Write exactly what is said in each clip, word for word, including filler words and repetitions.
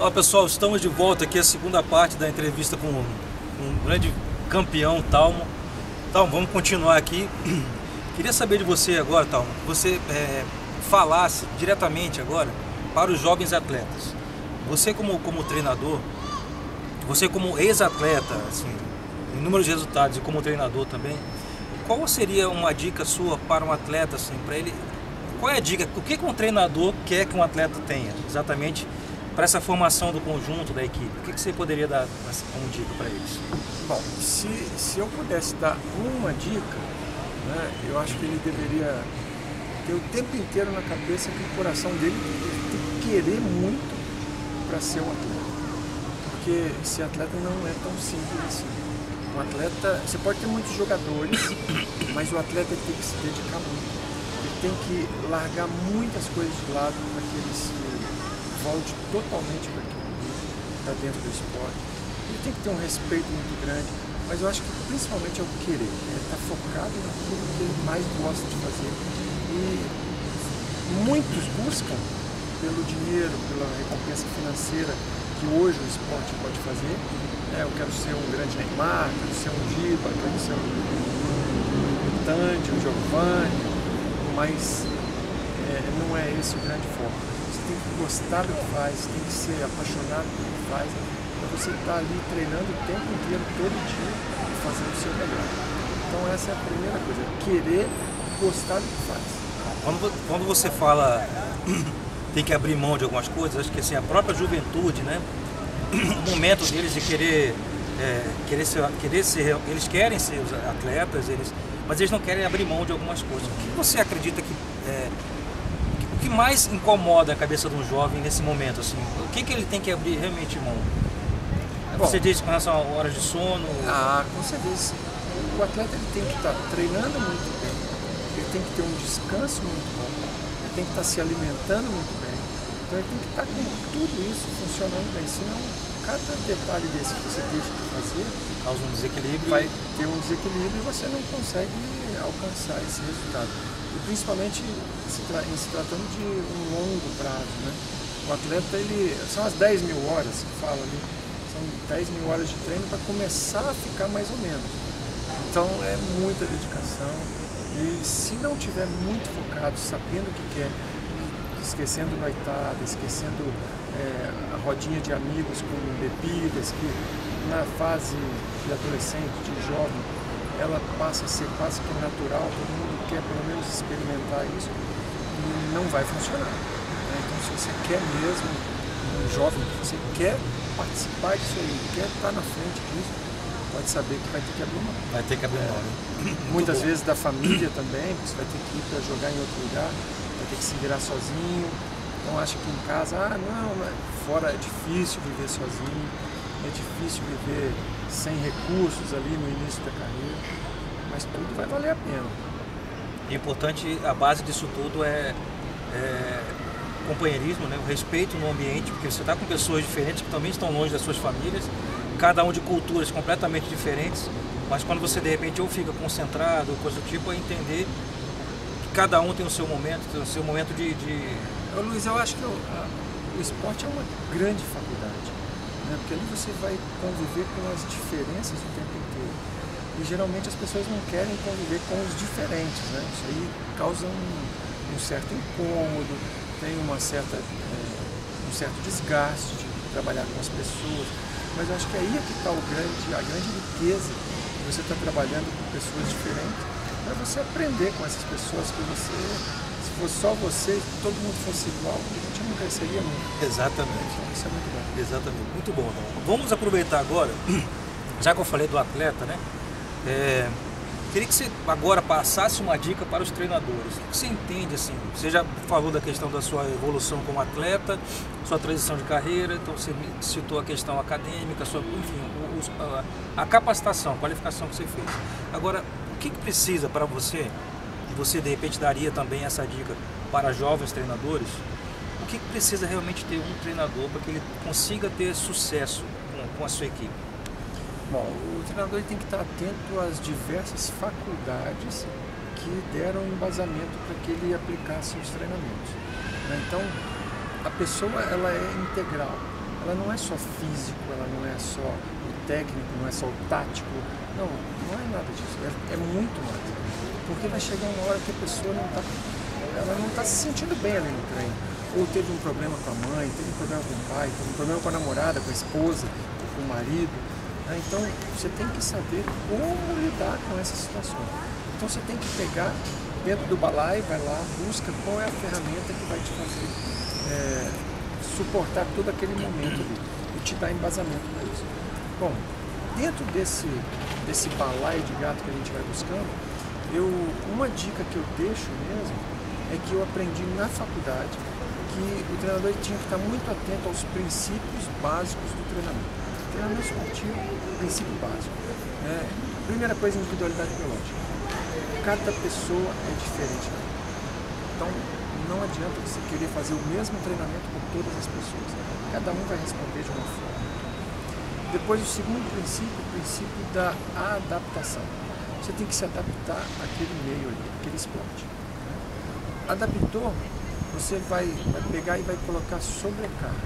Olá pessoal, estamos de volta aqui, a segunda parte da entrevista com um, um grande campeão, Talmo. Talmo, vamos continuar aqui. Queria saber de você agora, Talmo, que você é, falasse diretamente agora para os jovens atletas. Você como, como treinador, você como ex-atleta, assim, em números de resultados e como treinador também, qual seria uma dica sua para um atleta, assim, para ele? Qual é a dica? O que, que um treinador quer que um atleta tenha, exatamente, para essa formação do conjunto, da equipe? O que, que você poderia dar como dica para eles? Bom, se, se eu pudesse dar uma dica, né, eu acho que ele deveria ter o tempo inteiro na cabeça que o coração dele tem que querer muito para ser um atleta. Porque esse atleta não é tão simples assim. Um atleta, você pode ter muitos jogadores, mas o atleta tem que se dedicar muito. Ele tem que largar muitas coisas de lado para que ele se volte totalmente para aquilo que está dentro do esporte. Ele tem que ter um respeito muito grande, mas eu acho que principalmente é o querer. Ele está focado naquilo que ele mais gosta de fazer. E muitos buscam pelo dinheiro, pela recompensa financeira que hoje o esporte pode fazer. É, eu quero ser um grande Neymar, quero ser um Giba, quero ser um, um Tandy, um Giovanni, mas é, não é esse o grande foco. Você tem que gostar do que faz, tem que ser apaixonado pelo que faz, para você estar ali treinando o tempo inteiro, todo dia, e fazendo o seu melhor. Então essa é a primeira coisa, querer gostar do que faz. Quando, quando você fala tem que abrir mão de algumas coisas, acho que assim, a própria juventude, né? O momento deles de querer, é, querer, ser, querer ser, eles querem ser os atletas, eles, mas eles não querem abrir mão de algumas coisas. O que você acredita que, é, o que mais incomoda a cabeça de um jovem nesse momento, assim? O que, que ele tem que abrir realmente mão? Bom, você diz com relação a horas de sono? Ah, com certeza. O atleta ele tem que estar treinando muito bem, ele tem que ter um descanso muito bom, ele tem que estar se alimentando muito bem. Então ele tem que estar com tudo isso funcionando bem, senão cada detalhe desse que você deixa de fazer causa um desequilíbrio, vai ter um desequilíbrio e você não consegue alcançar esse resultado. E principalmente se tra em se tratando de um longo prazo, né? O atleta, ele, são as dez mil horas que fala ali, são dez mil horas de treino para começar a ficar mais ou menos. Então é muita dedicação e se não tiver muito focado, sabendo o que quer, esquecendo noitada, esquecendo é, a rodinha de amigos com bebidas, que na fase de adolescente, de jovem, ela passa a ser quase que natural, todo mundo quer pelo menos experimentar isso, e não vai funcionar. Né? Então se você quer mesmo, um jovem, você quer participar disso aí, quer estar na frente disso, pode saber que vai ter que abrir mão. Vai ter que abrir mão, né? Muitas bom. vezes da família também, você vai ter que ir para jogar em outro lugar, vai ter que se virar sozinho. Então acha que em casa, ah não, fora é difícil viver sozinho, é difícil viver sem recursos ali no início da carreira, mas tudo vai valer a pena. E importante, a base disso tudo é, é companheirismo, né? O respeito no ambiente, porque você está com pessoas diferentes que também estão longe das suas famílias, cada um de culturas completamente diferentes, mas quando você de repente ou fica concentrado ou coisa do tipo, é entender que cada um tem o seu momento, tem o seu momento de... de... Ô, Luiz, eu acho que o, a, o esporte é uma grande faculdade, né? Porque ali você vai conviver com as diferenças o tempo inteiro. E geralmente as pessoas não querem conviver com os diferentes, né? Isso aí causa um, um certo incômodo, tem uma certa, é, um certo desgaste de trabalhar com as pessoas. Mas eu acho que aí é que está grande, a grande riqueza de você estar tá trabalhando com pessoas diferentes, para você aprender com essas pessoas que você, se fosse só você, se todo mundo fosse igual, a gente não cresceria muito. Exatamente. Então, isso é muito bom. Exatamente, muito bom. Vamos aproveitar agora, já que eu falei do atleta, né? É, queria que você agora passasse uma dica para os treinadores. O que você entende, assim? Você já falou da questão da sua evolução como atleta, sua transição de carreira, então você citou a questão acadêmica, sua, enfim, o, a, a capacitação, a qualificação que você fez. Agora, o que, que precisa para você, e você de repente daria também essa dica para jovens treinadores, o que, que precisa realmente ter um treinador para que ele consiga ter sucesso com, com a sua equipe? Bom, o treinador tem que estar atento às diversas faculdades que deram embasamento para que ele aplicasse os treinamentos. Então, a pessoa ela é integral. ela não é só físico, ela não é só o técnico, não é só o tático, não, não é nada disso, é, é muito mais. Porque vai chegar uma hora que a pessoa não está ela não está se sentindo bem ali no treino. Ou teve um problema com a mãe, teve um problema com o pai, teve um problema com a namorada, com a esposa, com o marido. Né? Então você tem que saber como lidar com essas situações. Então você tem que pegar dentro do balaio, vai lá, busca qual é a ferramenta que vai te fazer é, suportar todo aquele momento ali e te dar embasamento para isso. Bom, dentro desse, desse balaio de gato que a gente vai buscando, eu, uma dica que eu deixo mesmo é que eu aprendi na faculdade que o treinador tinha que estar muito atento aos princípios básicos do treinamento. Treinamento esportivo, princípio básico. Né? Primeira coisa, individualidade biológica. Cada pessoa é diferente. Então, não adianta você querer fazer o mesmo treinamento com todas as pessoas. Cada um vai responder de uma forma. Depois, o segundo princípio, o princípio da adaptação. Você tem que se adaptar àquele meio ali, àquele esporte. Adaptou, você vai, vai pegar e vai colocar sobrecarga.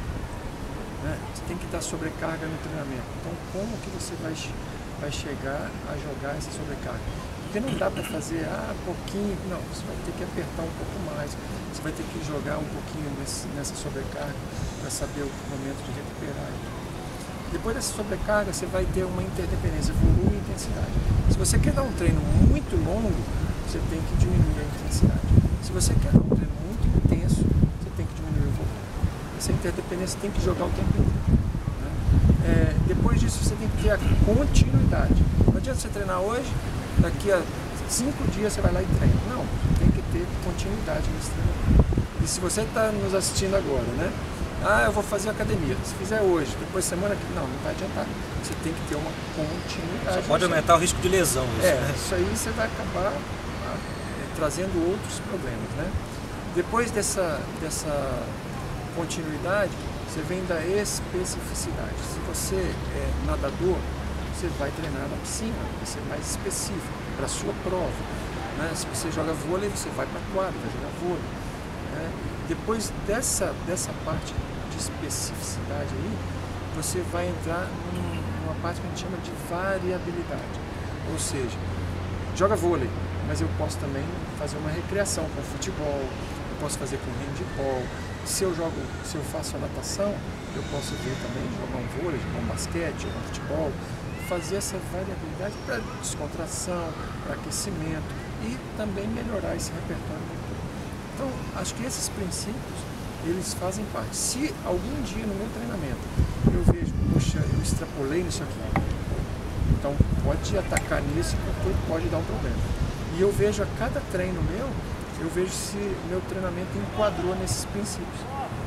Né? Você tem que dar sobrecarga no treinamento. Então, como que você vai, vai chegar a jogar essa sobrecarga? Porque não dá para fazer, ah, pouquinho. Não, você vai ter que apertar um pouco mais. Você vai ter que jogar um pouquinho nesse, nessa sobrecarga para saber o momento de recuperar. Depois dessa sobrecarga, você vai ter uma interdependência, volume e intensidade. Se você quer dar um treino muito longo, você tem que diminuir a intensidade. Se você quer dar um treino muito intenso, você tem que diminuir o volume. Essa interdependência tem que jogar o tempo inteiro. Né? É, depois disso, você tem que ter a continuidade. Não adianta você treinar hoje, daqui a cinco dias você vai lá e treina. Não, você tem que ter continuidade nesse treinamento. E se você está nos assistindo agora, né? Ah, eu vou fazer academia. Se fizer hoje, depois semana que não, não vai adiantar. Você tem que ter uma continuidade. Só pode aumentar o risco de lesão. Isso, é, né? Isso aí você vai acabar ah, trazendo outros problemas, né? Depois dessa, dessa continuidade, você vem da especificidade. Se você é nadador, você vai treinar na piscina, vai ser mais específico para a sua prova. Né? Se você joga vôlei, você vai para a quadra, vai jogar vôlei. Né? Depois dessa, dessa parte de especificidade aí, você vai entrar num, numa parte que a gente chama de variabilidade. Ou seja, joga vôlei, mas eu posso também fazer uma recreação com futebol, eu posso fazer com handball. Se eu jogo, se eu faço a natação, eu posso vir também jogar um vôlei, jogar um basquete, jogar um futebol, fazer essa variabilidade para descontração, para aquecimento e também melhorar esse repertório. Então, acho que esses princípios, eles fazem parte. Se algum dia no meu treinamento eu vejo, poxa, eu extrapolei nisso aqui, então pode atacar nisso porque pode dar um problema. E eu vejo a cada treino meu, eu vejo se meu treinamento enquadrou nesses princípios.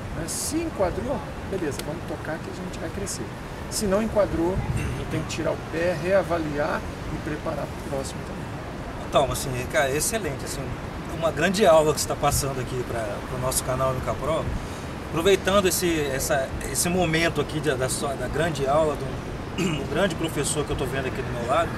Se enquadrou, beleza, vamos tocar que a gente vai crescer. Se não enquadrou, eu tenho que tirar o pé, reavaliar e preparar para o próximo também. Então, assim, cara, excelente, assim, uma grande aula que você está passando aqui para o nosso canal no Capro, aproveitando esse, essa, esse momento aqui da, da, da grande aula do, do grande professor que eu estou vendo aqui do meu lado.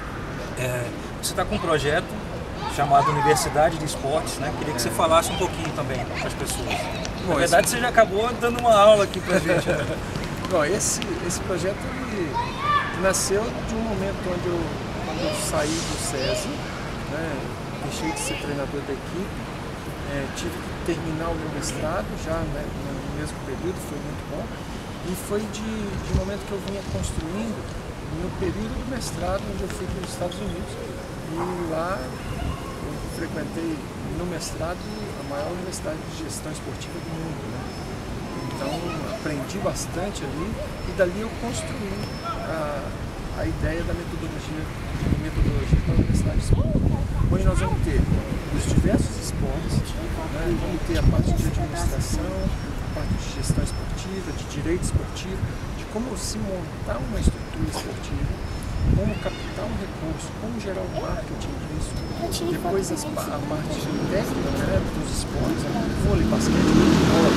É, você está com um projeto chamado Universidade de Esportes, né? Queria que você falasse um pouquinho também para as pessoas. Bom, na verdade, esse... você já acabou dando uma aula aqui para a gente. Né? Bom, esse, esse projeto ele nasceu de um momento onde eu, quando eu saí do SESI, né, deixei de ser treinador da equipe, é, tive que terminar o meu mestrado já, né, no mesmo período, foi muito bom, e foi de, de um momento que eu vinha construindo no período do mestrado, onde eu fui para os Estados Unidos, e lá eu frequentei no mestrado a maior universidade de gestão esportiva do mundo, né? Então aprendi bastante ali e dali eu construí a, a ideia da metodologia, de metodologia para a Universidade de Esporte. Onde nós vamos ter os diversos esportes, né? Vamos ter a parte de administração, a parte de gestão esportiva, de direito esportivo, de como se montar uma estrutura esportiva, como captar um recurso, como gerar um marketing disso, depois as, a parte técnica, né, dos esportes, vôlei, basquete, bola,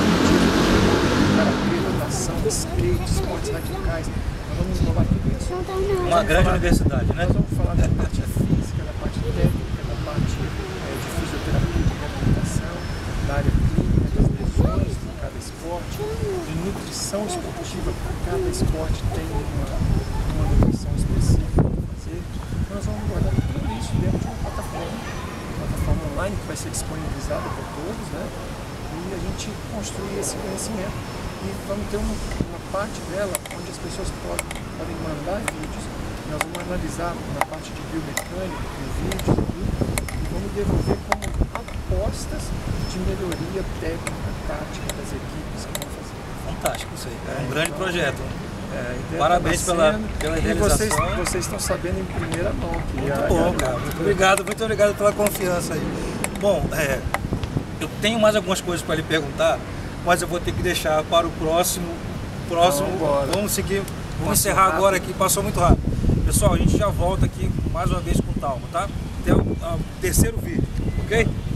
karatê, natação, skate, esportes radicais, nós vamos englobar tudo isso. Uma grande falar, universidade, né? Nós vamos falar da parte física, da parte técnica, da parte é, de fisioterapia, de reabilitação, da área clínica, das lesões de cada esporte, de nutrição esportiva, para cada esporte tem uma, uma nutrição específica para fazer. Nós vamos guardar tudo isso dentro de uma plataforma, uma plataforma online que vai ser disponibilizada para todos, né? E a gente construir esse conhecimento. E vamos ter uma, uma parte dela onde as pessoas podem, podem mandar vídeos. Nós vamos analisar na parte de biomecânica, com vídeos e tudo, e vamos devolver como apostas de melhoria técnica, tática das equipes que vão fazer. Fantástico isso aí, é um É, grande então, projeto. É, Parabéns tá pela, nascendo, pela e realização. vocês, vocês estão sabendo em primeira mão que Muito a, bom, a, cara. Muito obrigado, muito obrigado pela confiança aí. Bom, é, eu tenho mais algumas coisas para lhe perguntar, mas eu vou ter que deixar para o próximo. próximo Vamos, vamos seguir, vamos Passou encerrar rápido. agora aqui, passou muito rápido. Pessoal, a gente já volta aqui mais uma vez com o Talma, tá? Até o, o terceiro vídeo, ok?